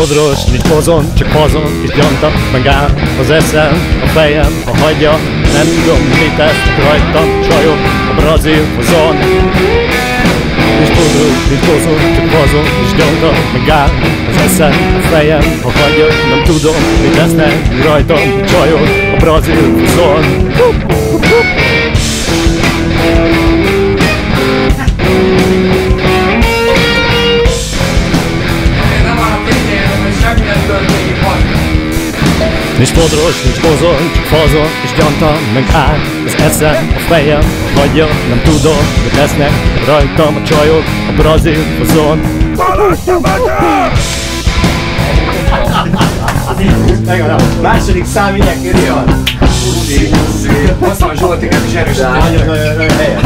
Fodros, nincs pozon, csak fazon, kis gyanta, megáll az eszem, a fejem, ha hagyja, nem tudom, mit tesz rajtam, csajok, a brazil fazon. Nincs fodros, nincs pozon, csak fazon, kis gyanta, megáll az eszem, a fejem, ha hagyja, nem tudom, mit tesznek rajtam, csajok, a brazil fazon. Nincs fodros, nincs pozon, csak fazon, és gyanta, meg áll az eszem, a fejem, a hagyja, nem tudom, mit tesznek rajtam a csajok, a brazil fazon. Második szám mindenki jön. Azt mondja, Zsoltiket is erősíteni. Nagyon helyes.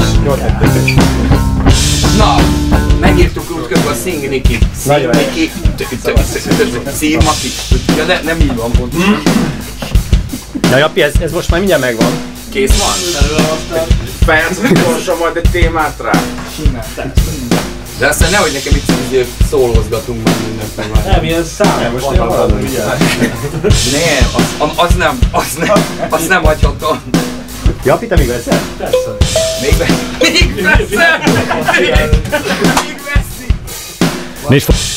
Na, megírtuk úgy közben a Szinghniki. Szinghniki. Szirmaki. Ja, nem így van pontosan. Na Japi, ez most már mindjárt megvan. Kész van? Perc, gyorsan majd egy témát rá. De aztán nehogy nekem itt szólózgatunk meg mindent. Nem, ilyen szám. Most én maradom, vigyázz. Nem, azt nem hagyhatom. Japi, te még veszel? Persze. Még veszem! Még veszik! Nincs